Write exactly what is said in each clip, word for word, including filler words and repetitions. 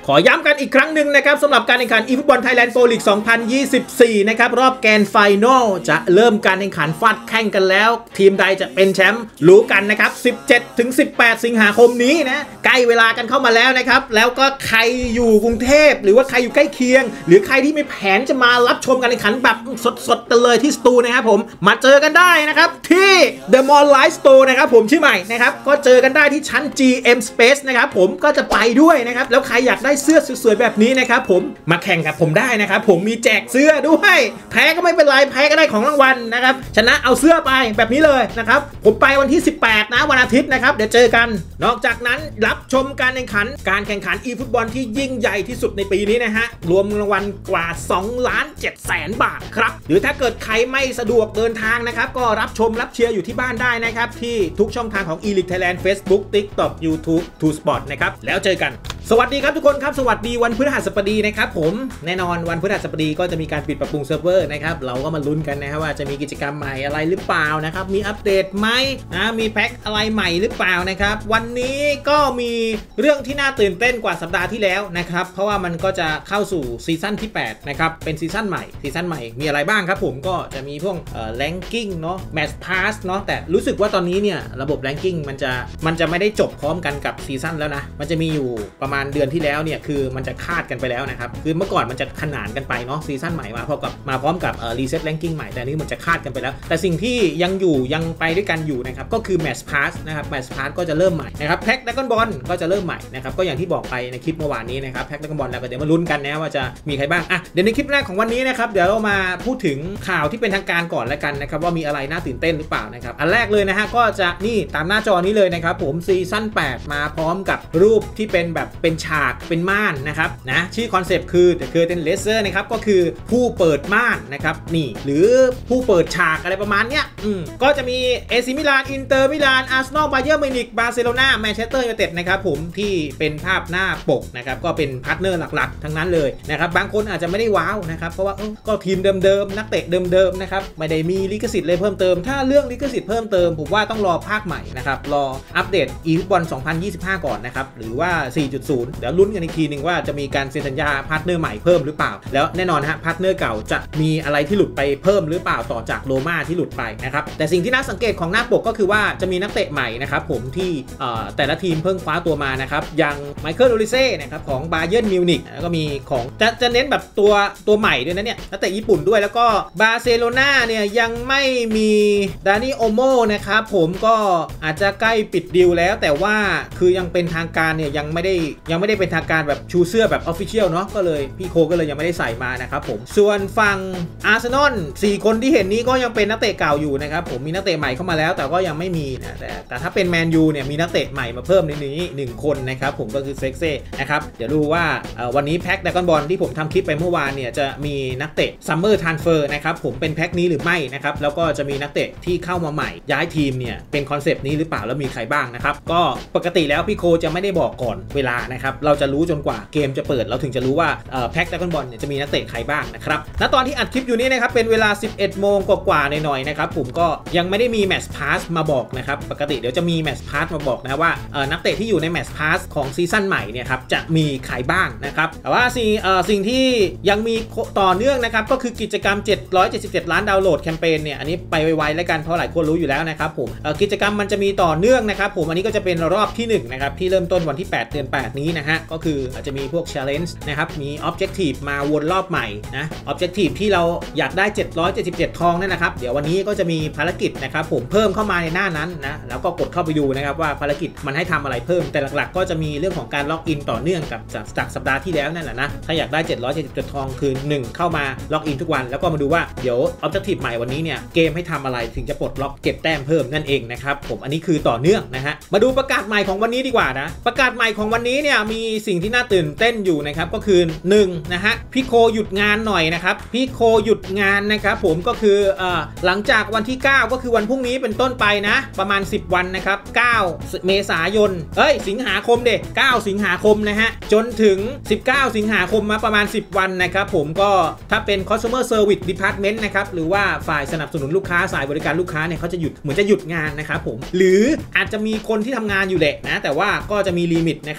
ขอย้ำกันอีกครั้งหนึ่งนะครับสำหรับการแข่งขัน eFootball Thailand Pro League สองพันยี่สิบสี่นะครับรอบแกรนด์ไฟนอลจะเริ่มการแข่งขันฟาดแข่งกันแล้วทีมใดจะเป็นแชมป์รู้กันนะครับ สิบเจ็ดถึงสิบแปด สิงหาคมนี้นะใกล้เวลากันเข้ามาแล้วนะครับแล้วก็ใครอยู่กรุงเทพหรือว่าใครอยู่ใกล้เคียงหรือใครที่มีแผนจะมารับชมการแข่งขันแบบสดๆกันเลยที่สตูนะครับผมมาเจอกันได้นะครับที่ The Mall Live Store นะครับผมชื่อใหม่นะครับก็เจอกันได้ที่ชั้น จี เอ็ม Space นะครับผมก็จะไปด้วยนะครับแล้วใครอยากได้เสื้อสวยๆแบบนี้นะครับผมมาแข่งกับผมได้นะครับผมมีแจกเสื้อด้วยแพ้ก็ไม่เป็นไรแพ้ก็ได้ของรางวัลนะครับชนะเอาเสื้อไปแบบนี้เลยนะครับผมไปวันที่สิบแปดนะวันอาทิตย์นะครับเดี๋ยวเจอกันนอกจากนั้นรับชมการแข่งขันการแข่งขัน eFootball ที่ยิ่งใหญ่ที่สุดในปีนี้นะฮะรวมรางวัลกว่าสองล้านเจ็ดแสนบาทครับหรือถ้าเกิดใครไม่สะดวกเดินทางนะครับก็รับชมรับเชียร์อยู่ที่บ้านได้นะครับที่ทุกช่องทางของ e-League Thailand Facebook TikTok YouTubeทูสปอร์ต นะครับแล้วเจอกันสวัสดีครับทุกคนครับสวัสดีวันพฤหัสบดีนะครับผมแน่นอนวันพฤหัสบดีก็จะมีการปิดปรับปรุงเซิร์ฟเวอร์นะครับเราก็มาลุ้นกันนะครับว่าจะมีกิจกรรมใหม่อะไรหรือเปล่านะครับมีอัปเดตไหมนะมีแพ็คอะไรใหม่หรือเปล่านะครับวันนี้ก็มีเรื่องที่น่าตื่นเต้นกว่าสัปดาห์ที่แล้วนะครับเพราะว่ามันก็จะเข้าสู่ซีซั่นที่แปดนะครับเป็นซีซั่นใหม่ซีซั่นใหม่มีอะไรบ้างครับผมก็จะมีพวกเอ่อแรงกิ้งเนาะแมตช์พาสเนาะแต่รู้สึกว่าตอนนี้เนี่ยระบบแรงกิ้งมันจะมันจะไม่ได้จบพร้อมกันกับซีซั่นแล้วนะมันจะมีอยู่ประมาณเดือนที่แล้วเนี่ยคือมันจะคาดกันไปแล้วนะครับคือเมื่อก่อนมันจะขนานกันไปเนาะซีซั่นใหม่มาพร้อมกับมาพร้อมกับเอ่อรีเซ็ตแรงกิ้งใหม่แต่นี้มันจะคาดกันไปแล้วแต่สิ่งที่ยังอยู่ยังไปด้วยกันอยู่นะครับก็คือแมตช์พาสนะครับแมตช์พาสก็จะเริ่มใหม่นะครับแพ็คดราก้อนบอลก็จะเริ่มใหม่นะครับก็อย่างที่บอกไปในคลิปเมื่อวานนี้นะครับแพ็คดราก้อนบอลแล้วก็เดี๋ยวมาลุ้นกันนะว่าจะมีใครบ้างอ่ะเดี๋ยวในคลิปแรกของวันนี้นะครับเดี๋ยวเรามาพูดถึงข่าวที่เป็นทางการก่อนแล้วกันนะครับว่ามีอะไรน่าตื่นเต้นหรือเปล่านะครับอันแรกเลยนะฮะก็จะนี่ตามหน้าจอนี้เลยนะครับผมซีซั่นแปดมาพร้อมกับรูปที่เป็นแบบเป็นฉากเป็นม่านนะครับนะชื่อคอนเซปต์คือแต่คือเป็นเลเซอร์นะครับก็คือผู้เปิดม่านนะครับนี่หรือผู้เปิดฉากอะไรประมาณเนี้ยอืมก็จะมีเอซิมิลานอินเตอร์มิลานอาร์เซนอลบาเยิร์นมิวนิกบาร์เซโลนาแมนเชสเตอร์ยูไนเต็ดนะครับผมที่เป็นภาพหน้าปกนะครับก็เป็นพาร์ทเนอร์หลักๆทั้งนั้นเลยนะครับบางคนอาจจะไม่ได้ว้าวนะครับเพราะว่าก็ทีมเดิมๆนักเตะเดิมๆนะครับไม่ได้มีลิขสิทธิ์เลยเพิ่มเติมถ้าเรื่องลิขสิทธิ์เพิ่มเติมผมว่าต้องรอภาคใหม่นะครับรออัปเดต eFootball สองพันยี่สิบห้าก่อนนะครับหรือว่า สี่จุดศูนย์ เดี๋ยวลุ้นกันอีกทีนึงว่าจะมีการเซ็นสัญญาพาร์ทเนอร์ใหม่เพิ่มหรือเปล่าแล้วแน่นอนฮะพาร์ทเนอร์เก่าจะมีอะไรที่หลุดไปเพิ่มหรือเปล่าต่อจากโรม่าที่หลุดไปนะครับแต่สิ่งที่น่าสังเกตของหน้าปกก็คือว่าจะมีนักเตะใหม่นะครับผมที่แต่ละทีมเพิ่งคว้าตัวมานะครับอย่างไมเคิลโอลิเซ่นะครับของบาเยิร์นมิวนิกแล้วก็มีของจะจะเน้นแบบตัวตัวใหม่ด้วยนะเนี่ยนักเตะญี่ปุ่นด้วยแล้วก็บาร์เซโลนาเนี่ยยังไม่มีดานิโอโมนะครับผมก็อาจจะใกล้ปิดดีลแล้วแต่ว่าคือยังเป็นทางการเนี่ยยังไม่ได้ยังไม่ได้เป็นทางการแบบชูเสื้อแบบออฟฟิเชียลเนาะก็เลยพี่โคก็เลยยังไม่ได้ใส่มานะครับผมส่วนฝั่งอาร์เซนอลสี่คนที่เห็นนี้ก็ยังเป็นนักเตะเก่าอยู่นะครับผมมีนักเตะใหม่เข้ามาแล้วแต่ก็ยังไม่มีนะแต่แต่ถ้าเป็นแมนยูเนี่ยมีนักเตะใหม่มาเพิ่มในนี้หนึ่งคนนะครับผมก็คือเซ็กเซ่นะครับเดี๋ยวดูว่าวันนี้แพ็คดราก้อนบอลที่ผมทำคลิปไปเมื่อวานเนี่ยจะมีนักเตะซัมเมอร์ทรานสเฟอร์นะครับผมเป็นแพ็คนี้หรือไม่นะครับแล้วก็จะมีนักเตะที่เข้ามาใหม่ย้ายทีมเนี่ยเป็นคอนเซปต์นี้หรือเปล่าแล้วมีใครบ้างนะครับก็ปกติแล้วพี่โคจะไม่ได้บอกก่อนเวลานะครับเราจะรู้จนกว่าเกมจะเปิดเราถึงจะรู้ว่าแพ็คดราก้อนบอลเนี่ยจะมีนักเตะใครบ้างนะครับณตอนที่อัดคลิปอยู่นี้นะครับเป็นเวลา สิบเอ็ดโมงกว่าๆหน่อยๆนะครับผมก็ยังไม่ได้มีแมตช์พาสมาบอกนะครับปกติเดี๋ยวจะมีแมตช์พาสมาบอกนะว่านักเตะที่อยู่ในแมตช์พาสของซีซั่นใหม่เนี่ยครับจะมีใครบ้างนะครับแต่ว่าสิ่งสิ่งที่ยังมีต่อเนื่องนะครับก็คือกิจกรรมเจ็ดร้อยเจ็ดสิบเจ็ดล้านดาวน์โหลดแคมเปญเนี่ยอันนี้ไปไวๆแล้วกันเพราะหลายคนรู้อยู่แล้วนะครับผมกิจกรรมมันจะมีต่อเนื่องนะครับผมอันนี้ก็จะเป็นรอบที่หนึ่งนะครับที่เริ่มต้นวันที่แปดเดือนแปดนี้นะฮะก็คืออาจจะมีพวก challenge นะครับมี objective มาวนรอบใหม่นะ objective ที่เราอยากได้เจ็ดร้อยเจ็ดสิบเจ็ดทองนั่นนะครับเดี๋ยววันนี้ก็จะมีภารกิจนะครับผมเพิ่มเข้ามาในหน้านั้นนะแล้วก็กดเข้าไปดูนะครับว่าภารกิจมันให้ทำอะไรเพิ่มแต่หลักๆก็จะมีเรื่องของการล็อกอินต่อเนื่องกับจากสัปดาห์ที่แล้วนั่นแหละนะถ้าอยากได้เจ็ดร้อยเจ็ดสิบเจ็ดทองคือหนึ่งเข้ามาล็อกอินทุกวันแล้วก็มาดูว่าเดี๋ยว objective ใหม่วันนี้เนี่ยเกมให้ทำอะไรถึงจะปลดล็อกเก็บแต้มเพิ่มนั่นเองนะครับผมอันนี้คือต่อเนื่องนะฮะมาดูประกาศใหม่ของวันนี้ดีกว่านะประกาศใหม่ของวันนี้เนี่ยมีสิ่งที่น่าตื่นเต้นอยู่นะครับก็คือหนึ่งนะฮะพี่โคหยุดงานหน่อยนะครับพี่โคหยุดงานนะครับผมก็คือเอ่อหลังจากวันที่เก้าก็คือวันพรุ่งนี้เป็นต้นไปนะประมาณสิบวันนะครับเก้าเมษายนเอ้ยสิงหาคมเด็กเก้าสิงหาคมนะฮะจนถึงสิบเก้าสิงหาคมมาประมาณสิบวันนะครับผมก็ถ้าเป็น customer service department นะครับหรือว่าฝ่ายสนับสนุนลูกค้าสายบริการลูกค้าเนี่ยเขาจะหยุดเหมือนจะหยุดงานนะครับผมหรืออาจจะมีคนที่ทำงานอยู่แหละนะแต่ว่าก็จะมีลิมิตนะครับผมมี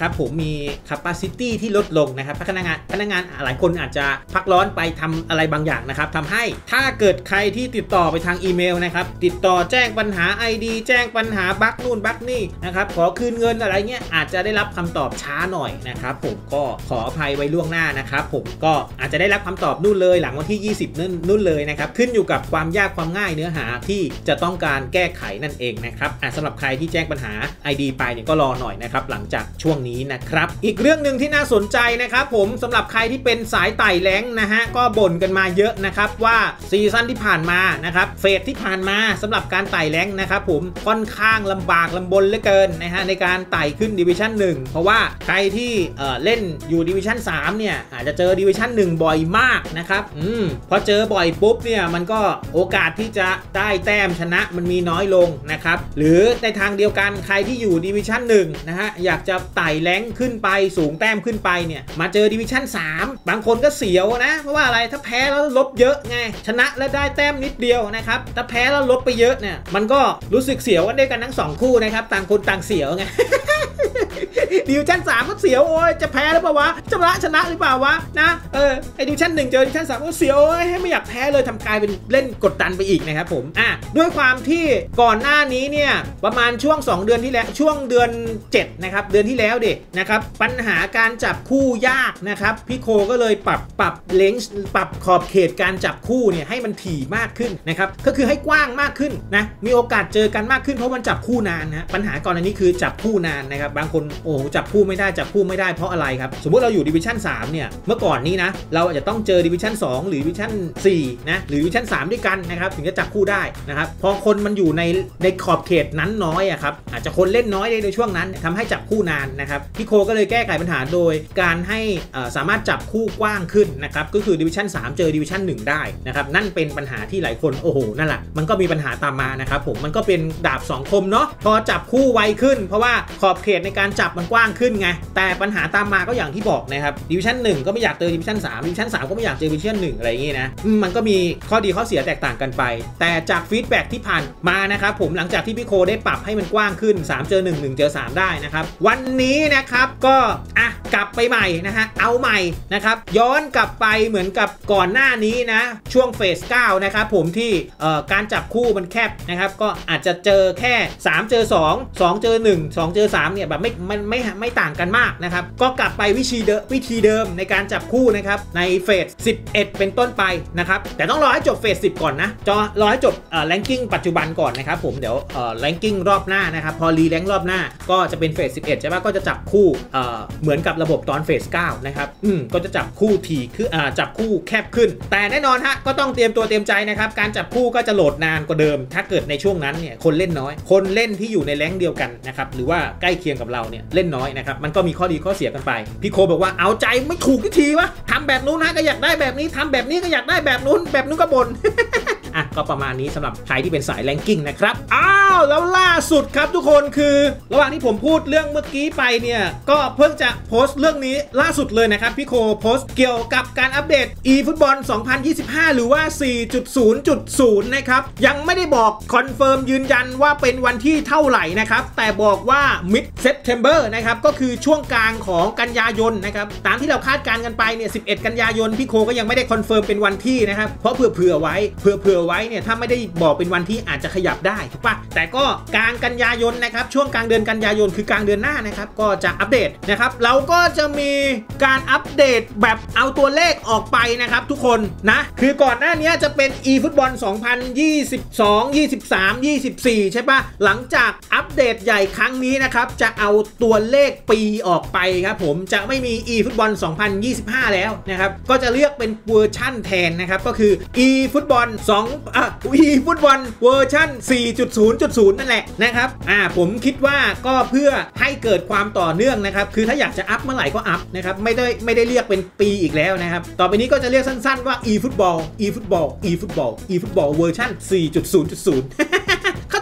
มี capacity ที่ลดลงนะครับพนักงานพนักงานหลายคนอาจจะพักร้อนไปทำอะไรบางอย่างนะครับทำให้ถ้าเกิดใครที่ติดต่อไปทางอีเมลนะครับติดต่อแจ้งปัญหา ไอ ดี แจ้งปัญหาบั๊กนู่นบั๊กนี่นะครับขอคืนเงินอะไรเงี้ยอาจจะได้รับคำตอบช้าหน่อยนะครับผมก็ขออภัยไว้ล่วงหน้านะครับผมก็อาจจะได้รับคำตอบนู่นเลยหลังวันที่ยี่สิบนู่นนู่นเลยนะครับขึ้นอยู่กับความยากความง่ายเนื้อหาที่จะต้องการแก้ไขนั่นเองนะครับสำหรับใครที่แจ้งปัญหา ไอ ดี ไปเนี่ยก็รอหน่อยนะครับหลังจากช่วงนี้นะครับอีกเรื่องหนึ่งที่น่าสนใจนะครับผมสำหรับใครที่เป็นสายไต่แรงนะฮะก็บ่นกันมาเยอะนะครับว่าซีซั่นที่ผ่านมานะครับเฟสที่ผ่านมาสำหรับการไต่แรงนะครับผมค่อนข้างลำบากลำบนเหลือเกินนะฮะในการไต่ขึ้นดิวิชั่นหนึ่งเพราะว่าใครที่เอ่อเล่นอยู่ดิวิชั่นสามเนี่ยอาจจะเจอดิวิชั่นหนึ่งบ่อยมากนะครับอืมพอเจอบ่อยปุ๊บเนี่ยมันก็โอกาสที่จะได้แต้มชนะมันมีน้อยลงนะครับหรือในทางเดียวกันใครที่อยู่ดิวิชั่นหนึ่งนะฮะอยากจะไต่แรงขึ้นไปสูงแต้มขึ้นไปเนี่ยมาเจอดิวิชั่นสามบางคนก็เสียวนะเพราะว่าอะไรถ้าแพ้แล้วลบเยอะไงชนะแล้วได้แต้มนิดเดียวนะครับถ้าแพ้แล้วลบไปเยอะเนี่ยมันก็รู้สึกเสียวกันด้วยกันทั้งสองคู่นะครับต่างคนต่างเสียวไง ดิวชั่นสามก็เสียวโอ้ยจะแพ้หรือเปล่าวะจะชนะชนะหรือเปล่าวะนะเออไอดิวชั่นหนึ่งเจอดิวชั่นสามก็เสียวโอ้ยให้ไม่อยากแพ้เลยทำกลายเป็นเล่นกดดันไปอีกนะครับผมอ่ะด้วยความที่ก่อนหน้านี้เนี่ยประมาณช่วงสองเดือนที่แล้วช่วงเดือนเจ็ดนะครับเดือนที่แล้วเด็กนะครับปัญหาการจับคู่ยากนะครับพี่โคก็เลยปรับปรับเลนส์ปรับขอบเขตการจับคู่เนี่ยให้มันถี่มากขึ้นนะครับก็คือให้กว้างมากขึ้นนะมีโอกาสเจอกันมากขึ้นเพราะมันจับคู่นานนะปัญหาก่อนอันนี้คือจับคู่นานนะครับบางคนโอ้จับคู่ไม่ได้จับคู่ไม่ได้เพราะอะไรครับสมมุติเราอยู่ดิวิชั่นสามเนี่ยเมื่อก่อนนี้นะเราอาจจะต้องเจอดิวิชั่นสองหรือดิวิชั่นสี่นะหรือดิวิชั่นสามด้วยกันนะครับถึงจะจับคู่ได้นะครับพอคนมันอยู่ในในขอบเขตนั้นน้อยอะครับอาจจะคนเล่นน้อยในช่วงนั้นทำให้จับคู่นานนะครับพี่โคก็เลยแก้ไขปัญหาโดยการให้สามารถจับคู่กว้างขึ้นนะครับก็คือดิวิชั่นสามเจอดิวิชั่นหนึ่งได้นะครับนั่นเป็นปัญหาที่หลายคนโอ้โหนั่นแหละมันก็มีปัญหาตามมานะครับผมมันก็เป็นดาบสองคมเนาะพอจับคู่ไวขึ้นเพราะว่าขอบเขตในการจับมันกว้างขึ้นไงแต่ปัญหาตามมาก็อย่างที่บอกนะครับดิวิชั่นหนึ่งก็ไม่อยากเจอดิวิชั่นสามดิวิชั่นสามก็ไม่อยากเจอดิวิชั่นหนึ่งอะไรอย่างงี้นะมันก็มีข้อดีข้อเสียแตกต่างกันไปแต่จากฟีดแบ็กที่ผ่านมานะครับผมหลังจากที่พี่โคได้ปรับให้มันกว้างขึ้นสามเจอหนึ่ง หนึ่งเจอสามได้นะครับวันนี้นะครับก็อ่ะกลับไปใหม่นะฮะเอาใหม่นะครับย้อนกลับไปเหมือนกับก่อนหน้านี้นะช่วงเฟสเก้านะครับผมที่เอ่อการจับคู่มันแคบนะครับก็อาจจะเจอแค่สามเจอสอง สองเจอหนึ่ง สองเจอสามเนี่ยแบบไม่มันไม่ไม่ต่างกันมากนะครับก็กลับไปวิธีเดิมวิธีเดิมในการจับคู่นะครับในเฟสสิบเอ็ดเป็นต้นไปนะครับแต่ต้องรอให้จบเฟสสิบก่อนนะจะรอให้จบเอ่อแรงกิ้งปัจจุบันก่อนนะครับผมเดี๋ยวเอ่อแรงกิ้งรอบหน้านะครับพอรีแรงรอบหน้าก็จะเป็นเฟสสิบเอ็ดใช่ป่ะก็จะจับคู่เอ่อเหมือนกับระบบตอนเฟสเก้านะครับอืมก็จะจับคู่ถี่คืออ่าจับคู่แคบขึ้นแต่แน่นอนฮะก็ต้องเตรียมตัวเตรียมใจนะครับการจับคู่ก็จะโหลดนานกว่าเดิมถ้าเกิดในช่วงนั้นเนี่ยคนเล่นน้อยคนเล่นที่อยู่ในแรงเดียวกันนะครับหรือว่าใกล้เคียงกับเราเนี่ยเล่นน้อยนะครับมันก็มีข้อดีข้อเสียกันไปพี่โคบอกว่าเอาใจไม่ถูกวิธีวะทำแบบนู้นนะก็อยากได้แบบนี้ทำแบบนี้ก็อยากได้แบบนู้นแบบนู้นก็บ่น อ่ะก็ประมาณนี้สำหรับใครที่เป็นสายแรงกิ้งนะครับอ้าวแล้วล่าสุดครับทุกคนคือระหว่างที่ผมพูดเรื่องเมื่อกี้ไปเนี่ยก็เพิ่งจะโพสต์เรื่องนี้ล่าสุดเลยนะครับพี่โคโพสต์เกี่ยวกับการอัปเดต eFootball สองพันยี่สิบห้า หรือว่า สี่จุดศูนย์จุดศูนย์ นะครับยังไม่ได้บอกคอนเฟิร์มยืนยันว่าเป็นวันที่เท่าไหร่นะครับแต่บอกว่า mid September นะครับก็คือช่วงกลางของกันยายนนะครับตามที่เราคาดการณ์กันไปเนี่ยสิบเอ็ดกันยายนพี่โคก็ยังไม่ได้คอนเฟิร์มเป็นวันที่นะครับเพราะเผื่อๆไว้เผื่อๆไว้เนี่ยถ้าไม่ได้บอกเป็นวันที่อาจจะขยับได้ถูกปะแต่ก็กลางกันยายนนะครับช่วงกลางเดือนกันยายนคือกลางเดือนหน้านะครับก็จะอัปเดตนะครับเราก็จะมีการอัปเดตแบบเอาตัวเลขออกไปนะครับทุกคนนะคือก่อนหน้านี้จะเป็น eFootball สองพันยี่สิบสอง ยี่สิบสาม ยี่สิบสี่ใช่ปะหลังจากอัปเดตใหญ่ครั้งนี้นะครับจะเอาตัวเลขปีออกไปครับผมจะไม่มี eFootball สองพันยี่สิบห้าแล้วนะครับก็จะเรียกเป็นเวอร์ชั่นแทนนะครับก็คือ eFootball สองอ่ะ eFootball เวอร์ชั่น สี่จุดศูนย์จุดศูนย์ นั่นแหละนะครับอ่าผมคิดว่าก็เพื่อให้เกิดความต่อเนื่องนะครับคือถ้าอยากจะอัพเมื่อไหร่ก็อัพนะครับไม่ได้ไม่ได้เรียกเป็นปีอีกแล้วนะครับต่อไปนี้ก็จะเรียกสั้นๆว่า eFootball eFootball eFootball eFootball เวอร์ชั่น สี่จุดศูนย์จุดศูนย์ เข้า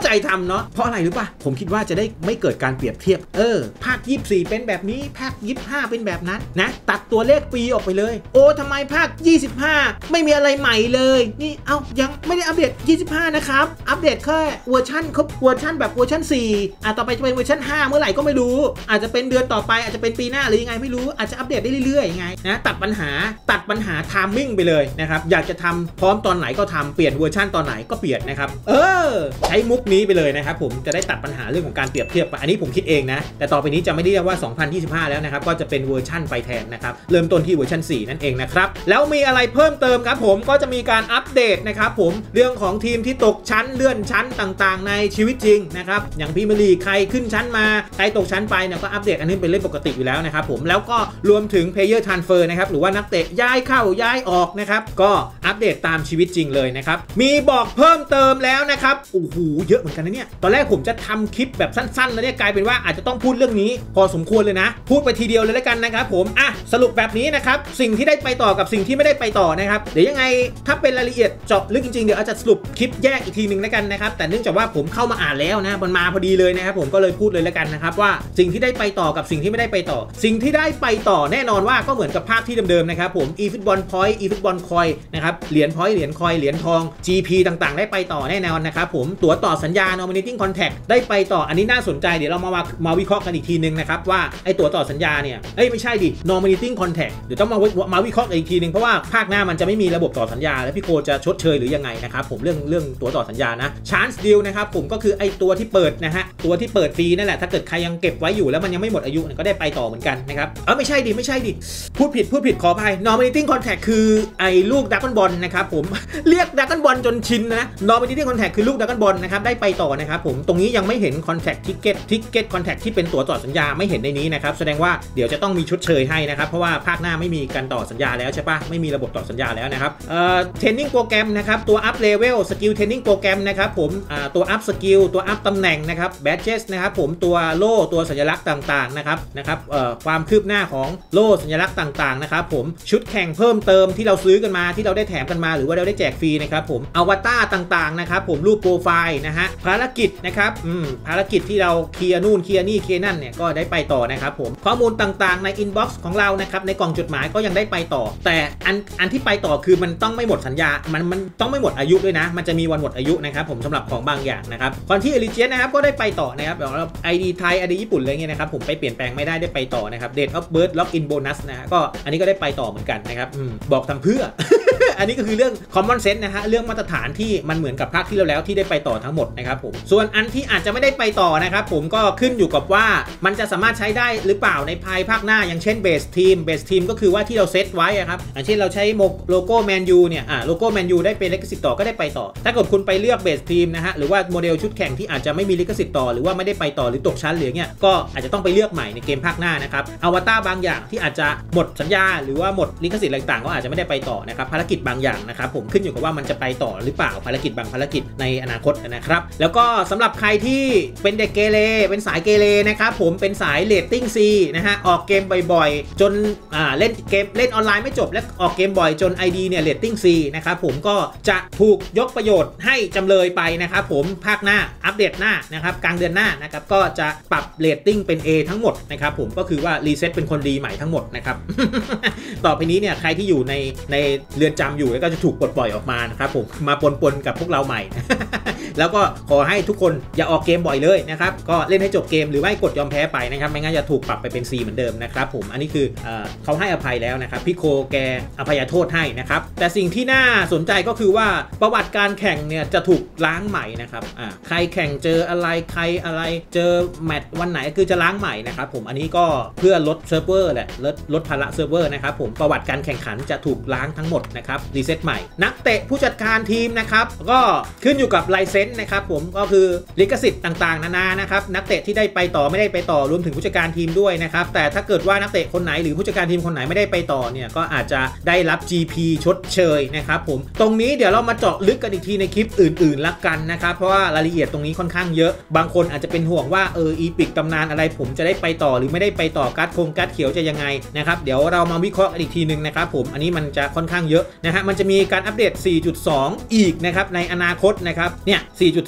ใจทำเนาะเพราะอะไรรู้ป่ะผมคิดว่าจะได้ไม่เกิดการเปรียบเทียบเออภาคยี่สิบสี่เป็นแบบนี้ภาคยี่สิบห้าเป็นแบบนั้นนะตัดตัวเลขปีออกไปเลยโอ้ทำไมภาคยี่สิบห้าไม่มีอะไรใหม่เลยนี่เอ้ายังไม่ได้อัปเดตยี่สิบห้านะครับอัปเดตแค่เวอร์ชันครบเวอร์ชันแบบเวอร์ชันสี่อ่ะต่อไปจะเป็นเวอร์ชันห้าเมื่อไหร่ก็ไม่รู้อาจจะเป็นเดือนต่อไปอาจจะเป็นปีหน้าหรือยังไงไม่รู้อาจจะอัปเดตได้เรื่อยๆยังไงนะตัดปัญหาตัดปัญหาไทมิ่งไปเลยนะครับอยากจะทำพร้อมตอนไหนก็ทำเปลี่ยนเวอร์ชันตอนไหนก็เปลี่ยนนะครับเออใช้มุกนี้ไปเลยนะครับผมจะได้ตัดปัญหาเรื่องของการเปรียบเทียบอันนี้ผมคิดเองนะแต่ต่อไปนี้จะไม่ได้เรียกว่าสองพันยี่สิบห้าแล้วนะครับก็จะเป็นเวอร์ชันไปแทนนะครับเริ่มต้นที่เวอร์ชันสี่นั่นเองนะครับแล้วมีอะไรเพิ่มเติมครับผมก็จะมีการอัปเดตนะครับผมเรื่องของทีมที่ตกชั้นเลื่อนชั้นต่างๆในชีวิตจริงนะครับอย่างพรีเมียร์ลีกใครขึ้นชั้นมาใครตกชั้นไปเนี่ยก็อัปเดตอันนี้เป็นเรื่องปกติอยู่แล้วนะครับผมแล้วก็รวมถึง Player Transfer นะครับหรือว่านักเตะย้ายเข้าย้ายออกนะครับก็อัปเดตตามชีวิตจริงเลยนะครับมีบอกเพิ่มเติมแล้วนะครับโอ้โหเยอะเหมือนกันนะเนี่ยตอนแรกผมจะทำคลิปแบบสั้นๆแล้วเนี่ยกลายเป็นว่าอาจจะต้องพูดเรื่องนี้พอสมควรเลยนะพูดไปทีเดียวเลยแล้วกันนะครับผมอ่ะสรุปแบบนี้นะครับสิ่งที่ได้ไปต่อกับสิ่งที่ไม่ได้ไปต่อนะครับเดี๋ยวยังไงถ้าเป็นรายละเอียดเจาะลึกจริงๆเดี๋ยวอาจจะสรุปคลิปแยกอีกทีนึงแล้วกันนะครับแต่เนื่องจากว่าผมเข้ามาอ่านแล้วนะมันมาพอดีเลยนะครับผมก็เลยพูดเลยแล้วกันนะครับว่าสิ่งที่ได้ไปต่อกับสิ่งที่ไม่ได้ไปต่อสิ่งที่ได้ไปต่อแน่นอนว่าก็เหมือนกับภาพที่เดิมๆนะครับผม eFootball Point eFootball Coin นะครับเหรียญ Point เหรียญ Coin เหรียญทอง จี พี ต่างๆได้ไปต่อแน่นอนนะครับผมตั๋วต่อสัญญา Nominating Contract ได้ไปต่ออันนี้น่าสนใจเดี๋ยวเรามามาวิเคราะห์กันอีกทีนึงนะครับว่าไอ้ตั๋วต่อสัญญาเนี่ยเอ้ยไม่ใช่ดิ Nominating Contract เดี๋ยวต้องมามาวิเคราะห์อีกทีนึงเพราะว่าภาคหน้ามันจะไม่มีระบบต่อสัญญาแล้วพี่โคจะชดเชยหรือยังไงนะครับผมเรื่องเรื่องตั๋วต่อสัญญานะ Chance Deal นะครับผมก็คือไอ้ตัวที่เปิดนะฮะตัวที่เปิดฟรีนั่นแหละถ้าเกิดใครยังเก็บไว้อยู่แล้วมันยังไม่หมดอายุก็ได้ไปต่อเหมือนกันนะครับเออไม่ใช่ดิไม่ใช่ดิพูดผิดพูดผิดขออภัย Nominating Contract คือไอ้ลูกดักกอนบอลนะครับผมเรียกดักกอนบอลจนชินนะ Nominating Contract คือลูกดักกอนบอลนะครับได้ไปต่อนะครับผมตรงนี้ยังไม่เห็น Contract Ticket Ticket Contract ที่เป็นตั๋วต่อสัญญาไม่เห็นในนี้นะครับแสดงว่าเดี๋ยวจะต้องมีชดเชยให้นะครับเพราะว่าภาคหน้าไม่มีการต่อสัญญาแล้วใช่ปะไม่มีระบบต่อสัญญาแล้วนะครับเอ่อ Training โปรแกรมนะครับตัว Up Level Skill Training โปรแกรมนะครับผมอ่าตัว Up Skill ตัว Up ตำแหน่งนะครับ Badges นะครับผมตัวโล่ตัวสัญลักษณ์ต่างๆนะครับนะครับเอ่อความคืบหน้าของโล่สัญลักษณ์ต่างๆนะครับผมชุดแข่งเพิ่มเติมที่เราซื้อกันมาที่เราได้แถมกันมาหรือว่าเราได้แจกฟรีนะครับผมอวตารต่างๆนะครับผมรูปโปรไฟล์นะฮะภารกิจนะครับอืมภารกิจที่เราเคลียร์นู่นเคลียร์นี่เคลียร์นั่นเนี่ยก็ได้ไปต่อนะครับผมข้อมูลต่างๆในอินบ็อกซ์ของเรานะครับในกล่องจดหมายก็ยังได้ไปต่อแต่อันอันที่ไปต่อคือมันต้องไม่หมดสัญญามันมันต้องไม่หมดอายุด้วยนะมันจะมีวันหมดอายุนะครับผมสำหรับของบางอย่างนะครับคอนที่เอลิเจียนะครับก็ได้ไปต่อนะครับแบบว่า ไอ ดี ไทย ไอ ดี ญี่ปุ่นอะไรเงี้ยนะครับผมไปเปลี่ยนแปลงไม่ได้ได้ไปต่อนะครับ Date of Birth Login Bonus นะฮะก็อันนี้ก็ได้ไปต่อเหมือนกันนะครับอบอกทำเพื่อ อันนี้ก็คือเรื่อง common sense นะฮะเรื่องมาตรฐานที่มันเหมือนกับภาคที่แล้วที่ได้ไปต่อทั้งหมดนะครับผมส่วนอันที่อาจจะไม่ได้ไปต่อนะครับผมก็ขึ้นอยู่กับว่ามันจะสามารถใช้ได้หรือเปล่าในภายภาคหน้าอย่างเช่น Base Team Base Team ก็คือว่าที่เราเซตไว้ครับอย่างเช่นเราใช้โลโก้แมนยูเนี่ยอ่าโลโก้แมนยูได้เป็นลิขสิทธิ์ต่อก็ได้ไปต่อถ้าเกิดคุณไปเลือก Base Team นะฮะหรือว่าโมเดลชุดแข่งที่อาจจะไม่มีลิขสิทธิ์ต่อหรือว่าไม่ได้ไปต่อหรือตกชั้นหรือเงี้ยก็อาจจะต้องไปเลือกใหม่ในเกมภาคหน้านะครับอวตารบางอย่างที่อาจจะหมดสัญญาหรือว่าหมดลิขสิทธิ์อะไรต่างก็อาจจะไม่ได้ไปต่อนะครับภารกิจบางอย่างนะครับผมขึ้นอยู่กับว่ามันจะไปต่อหรือเปล่าภารกิจบางภารกิจในอนาคตนะครับแล้วก็สำหรับใครที่เป็นเด็กเกเรเป็นสายเกเรนะครับผมเป็นสายเรตติ้ง C นะฮะออกเกมบ่อยๆจนอ่าเล่นเกมเล่นออนไลน์ไม่จบและออกเกมบ่อยจน ไอ ดี เนี่ยเรตติ้ง C นะครับผมก็จะถูกยกประโยชน์ให้จำเลยไปนะครับผมภาคหน้าอัปเดตหน้านะครับกลางเดือนหน้านะครับก็จะปรับเรตติ้งเป็น A ทั้งหมดนะครับผมก็คือว่ารีเซ็ตเป็นคนดีใหม่ทั้งหมดนะครับ ต่อไปนี้เนี่ยใครที่อยู่ในในเรือนจำอยู่แล้วก็จะถูกปลดปล่อยออกมานะครับผมมาปนๆกับพวกเราใหม่ แล้วก็ขอให้ทุกคนอย่าออกเกมบ่อยเลยนะครับก็เล่นให้จบเกมหรือไม่กดยอมแพ้ไปนะครับไม่งั้นจะถูกปรับไปเป็น C เหมือนเดิมนะครับผมอันนี้คือ เอ่อ เขาให้อภัยแล้วนะครับพี่โคแกอภัยโทษให้นะครับแต่สิ่งที่น่าสนใจก็คือว่าประวัติการแข่งเนี่ยจะถูกล้างใหม่นะครับอ่าใครแข่งเจออะไรใครอะไรเจอแมตช์วันไหนคือจะล้างใหม่นะครับผมอันนี้ก็เพื่อลดเซิร์ฟเวอร์แหละลดลดภาระเซิร์ฟเวอร์นะครับผมประวัติการแข่งขันจะถูกล้างทั้งหมดนะครับรีเซ็ตใหม่นักเตะผู้จัดการทีมนะครับก็ขึ้นอยู่กับไลเซนส์นะครับผมก็คือลิขสิทธิ์ต่างๆนานานะครับนักเตะที่ได้ไปต่อไม่ได้ไปต่อรวมถึงผู้จัดการทีมด้วยนะครับแต่ถ้าเกิดว่านักเตะคนไหนหรือผู้จัดการทีมคนไหนไม่ได้ไปต่อเนี่ยก็อาจจะได้รับ จี พี ชดเชยนะครับผมตรงนี้เดี๋ยวเรามาเจาะลึกกันอีกทีในคลิปอื่นๆละกันนะครับเพราะว่ารายละเอียดตรงนี้ค่อนข้างเยอะบางคนอาจจะเป็นห่วงว่าเอออีพิกตำนานอะไรผมจะได้ไปต่อหรือไม่ได้ไปต่อการ์ดคงการ์ดเขียวจะยังไงนะครับเดี๋ยวเรามาวิเคราะห์กันอีกทีนึงนะครับผมอันนี้มันจะค่อนข้างเยอะนะฮะมันจะมีการอัปเดต สี่จุดสอง อีกนะครับในอนาคตนะครับเนี่ย สี่จุด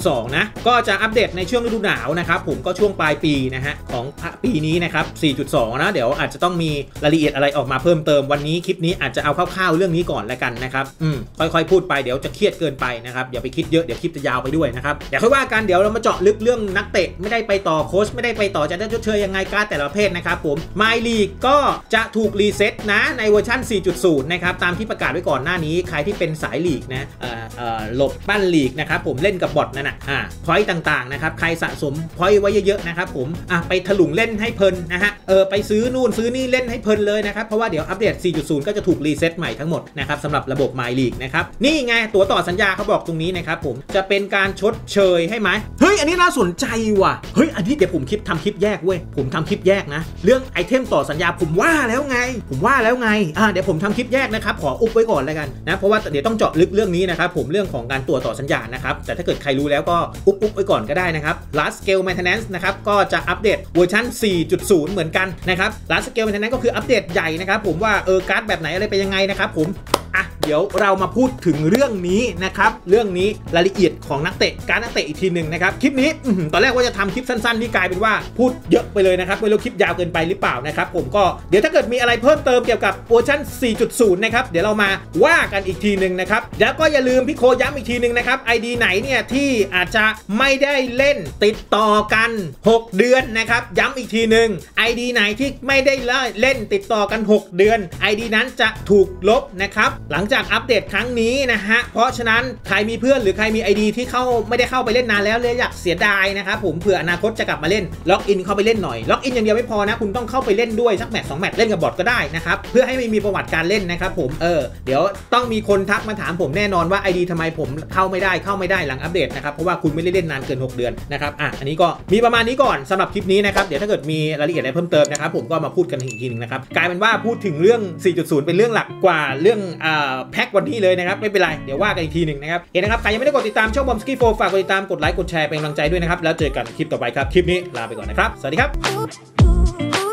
สอง นะก็จะอัปเดตในช่วงฤดูหนาวนะครับผมก็ช่วงปลายปีนะฮะของปีนี้นะครับ สี่จุดสอง นะเดี๋ยวอาจจะต้องมีรายละเอียดอะไรออกมาเพิ่มเติมวันนี้คลิปนี้อาจจะเอาคร่าวๆเรื่องนี้ก่อนแล้วกันนะครับอืมค่อยๆพูดไปเดี๋ยวจะเครียดเกินไปนะครับอย่าไปคิดเยอะเดี๋ยวคลิปจะยาวไปด้วยนะครับเดี๋ยวค่อยว่ากันเดี๋ยวเรามาเจาะลึกเรื่องนักเตะไม่ได้ไปต่อโค้ชไม่ได้ไปต่อจะได้ชดเชยยังไงการแต่ละประเภทนะครับผม My League ก็จะถูกรีเซ็ตนะในเวอร์ชัน สี่จุดศูนย์ นะครับตามที่ประกาศไว้ก่อนหน้านี้ใครที่เป็นสายลีกนะเอ่อเอ่อหลบปั้นลีกนะครับผมเล่นกับบอทนั่นน่ะอ่าพอยต์ต่างๆนะครับใครสะสมพอยต์ไว้เยอะๆนะครับผมอ่ะไปถลุงเล่นให้เพลินนะฮะเออไปซื้อนู่นซื้อนี่เล่นให้เพลินเลยนะครับเพราะว่าเดี๋ยวอัปเดต สี่จุดศูนย์ ก็จะถูกรีเซ็ตใหม่ทั้งหมดนะครับสำหรับระบบ My League นะครับนี่ไงตัวต่อสัญญาเขาบอกตรงนี้นะครับผมจะเป็นการชดเชยให้ไหมเฮ้ยอันนี้น่าสนใจว่ะเฮ้ยอันนี้เดี๋ยวผมคลิปทำคลิปแยกเว้ยผมทำคลิปแยกนะเรื่องไอเทมต่อสัญญาผมว่าแล้วไงผมว่าแล้วไงอ่าเดี๋ยวผมทำคลิปแยกนะครับขออุบไว้ก่อนแล้วกันนะเพราะว่าเดี๋ยวต้องเจาะลึกเรื่องนี้นะครับผมเรื่องของการตัวต่อสัญญานะครับแต่ถ้าเกิดใครรู้แล้วก็อุบอุบไว้ก่อนก็ได้นะครับ Large Scale Maintenance นะครับก็จะอัปเดตเวอร์ชัน สี่จุดศูนย์ เหมือนกันนะครับ Large Scale Maintenance ก็คืออัปเดตใหญ่นะครับผมว่าเออการ์ดแบบไหนอะไรไปยังไงนะครับผมอ่ะเดี๋ยวเรามาพูดถึงเรื่องนี้นะครับเรื่องนี้รายละเอียดของนักเตะการนักเตะอีกทีหนึ่งนะครับคลิปนี้ตอนแรกว่าจะทำคลิปสั้นๆนี่กลายเป็นว่าพูดเยอะไปเลยนะครับไม่รู้คลิปยาวเกินไปหรือเปล่านะครับผมก็เดี๋ยวถ้าเกิดมีอะไรเพิ่มเติมเกี่ยวกับเวอร์ชัน สี่จุดศูนย์ นะครับเดี๋ยวเรามาว่ากันอีกทีหนึ่งนะครับแล้วก็อย่าลืมพี่โคย้ำอีกทีหนึ่งนะครับ ไอ ดี ไหนเนี่ยที่อาจจะไม่ได้เล่นติดต่อกันหกเดือนนะครับย้ำอีกทีหนึ่ง ไอ ดี ไหนที่ไม่ได้เล่นติดต่อกันหกเดือน ไอ ดี นั้นจะถูกลบนะครับหลังจากอัปเดตครั้งนี้นะฮะเพราะฉะนั้นใครมีเพื่อนหรือใครมี ไอ ดี ที่เข้าไม่ได้เข้าไปเล่นนานแล้วเลยอยากเสียดายนะครับผมเผื่ออนาคตจะกลับมาเล่นล็อกอินเข้าไปเล่นหน่อยล็อกอินอย่างเดียวไม่พอนะคุณต้องเข้าไปเล่นด้วยสักแมตช์สองแมตช์เล่นกับบอทก็ได้นะครับเพื่อให้ไม่มีประวัติการเล่นนะครับผมเออเดี๋ยวต้องมีคนทักมาถามผมแน่นอนว่า ไอ ดี ทำไมผมเข้าไม่ได้เข้าไม่ได้หลังอัปเดตนะครับเพราะว่าคุณไม่ได้เล่นนานเกินหกเดือนนะครับอ่ะอันนี้ก็มีประมาณนี้ก่อนสำหรับคลิปนี้นะครับเดี๋ยวถ้าเกิดมีรายละเอียดอะไรเพิ่มเติมนะครับผมก็มาพูดกันอีกทีนึงนะครับกลายเป็นว่าพูดถึงเรื่อง สี่จุดศูนย์ เป็นเรื่องหลักกว่าเรื่องอ่าแพ็ควันนี้เลยนะครับไม่เป็นไรเดี๋ยวว่ากันอีกทีหนึ่งนะครับเห็นนะครับใครยังไม่ได้กดติดตามช่องบอมสกี้โฟฝากกดติดตามกดไลค์กดแชร์เป็นกำลังใจด้วยนะครับแล้วเจอกันคลิปต่อไปครับคลิปนี้ลาไปก่อนนะครับสวัสดีครับ